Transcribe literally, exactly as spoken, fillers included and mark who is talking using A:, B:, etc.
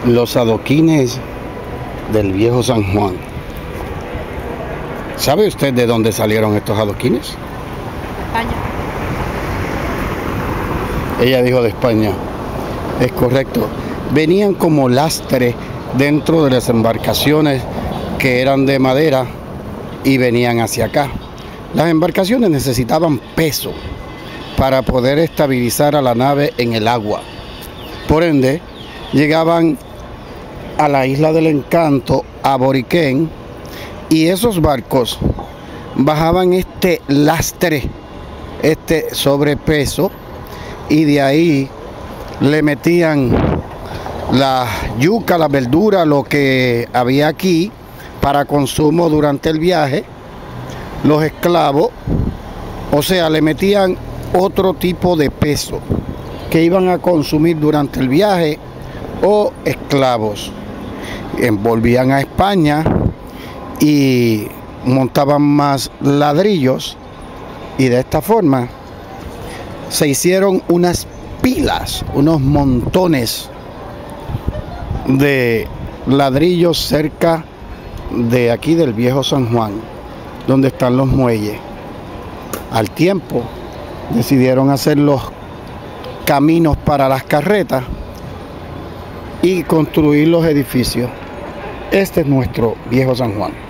A: Los adoquines del viejo San Juan. ¿Sabe usted de dónde salieron estos adoquines?
B: España.
A: Ella dijo de España. Es correcto. Venían como lastre dentro de las embarcaciones que eran de madera y venían hacia acá. Las embarcaciones necesitaban peso para poder estabilizar a la nave en el agua. Por ende, llegaban a la Isla del Encanto, a Boriquén, y esos barcos bajaban este lastre, este sobrepeso, y de ahí le metían la yuca, la verdura, lo que había aquí para consumo durante el viaje, los esclavos, o sea, le metían otro tipo de peso que iban a consumir durante el viaje, o esclavos. Envolvían a España y montaban más ladrillos, y de esta forma se hicieron unas pilas, unos montones de ladrillos cerca de aquí del viejo San Juan, donde están los muelles. Al tiempo decidieron hacer los caminos para las carretas y construir los edificios. Este es nuestro viejo San Juan.